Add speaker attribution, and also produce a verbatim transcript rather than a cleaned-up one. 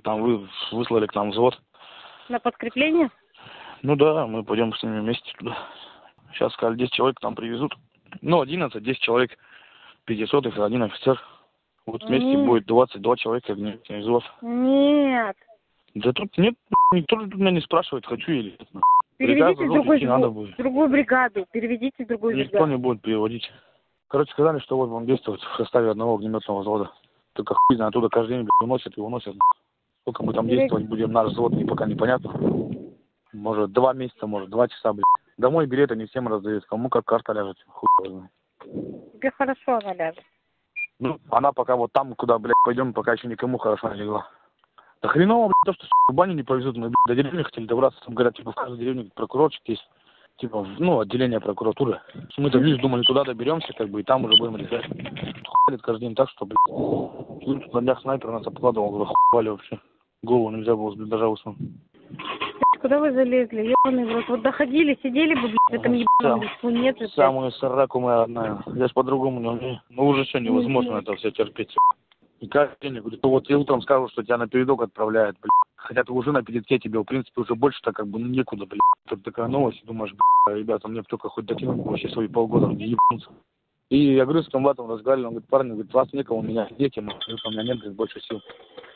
Speaker 1: Там вы выслали к нам взвод.
Speaker 2: На подкрепление?
Speaker 1: Ну да, мы пойдем с ними вместе туда. Сейчас сказали, десять человек там привезут. Ну, одиннадцать, десять человек. пятьсот их, один офицер. Вот вместе
Speaker 2: Нет.
Speaker 1: будет двадцать два человека взвод.
Speaker 2: Нет.
Speaker 1: Да тут нет, никто тут меня не спрашивает, хочу или нет.
Speaker 2: Переведите в другой,
Speaker 1: надо будет.
Speaker 2: другую бригаду. Переведите в другую
Speaker 1: Никто
Speaker 2: бригаду.
Speaker 1: не будет переводить. Короче, сказали, что вот вам действовать в составе одного огнеметного взвода. Только хуй знает, оттуда каждый день блядь, уносят и уносят. Сколько мы там действовать будем, наш взвод, и пока непонятно. Может, два месяца, может, два часа, блядь. Домой билеты не всем раздают. Кому как карта ляжет, хуй его знает.
Speaker 2: Тебе хорошо она ляжет.
Speaker 1: Ну, она пока вот там, куда, блядь, пойдем, пока еще никому хорошо не легла. Да хреново, блядь, то, что в баню не повезут. Мы, блядь, до деревни хотели добраться. Там, говорят, типа, в каждой деревне прокурорчик есть. Типа, ну, отделение прокуратуры. Мы-то вниз думали, туда доберемся, как бы, и там уже будем решать. Хуялит каждый день так, что, блядь, тут на днях снайпер нас обкладывал, говорю, хуяли вообще. Голову нельзя было с блиндажа высунуть.
Speaker 2: Куда вы залезли? Ебаный в рот. Вот доходили, сидели бы, блядь, в этом ебаном лесу. Нет же, блядь.
Speaker 1: Самую сраку моя родная. Я ж по-другому не умею. Ну, уже все невозможно это все терпеть. И каждый день, я говорю, то вот я утром скажу, что тебя на передок отправляют, блядь. Хотя ты уже на передке, тебе, в принципе, уже больше-то как бы ну, некуда, блядь. Тут такая новость, думаешь, блядь, ребята, мне только хоть докинуть вообще свои полгода, не ебнуться. И я говорю с комбатом разговаривал, он говорит, парни, говорит, вас некого, у меня дети, у меня нет, говорит, больше сил.